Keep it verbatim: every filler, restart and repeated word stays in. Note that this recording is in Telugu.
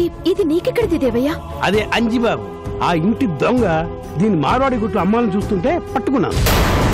ఇది నీకెక్కడిది దేవయ్యా? అదే అంజిబాబు, ఆ ఇంటి దొంగ దీని మార్వాడి గుట్లు అమ్మాలని చూస్తుంటే పట్టుకున్నాను.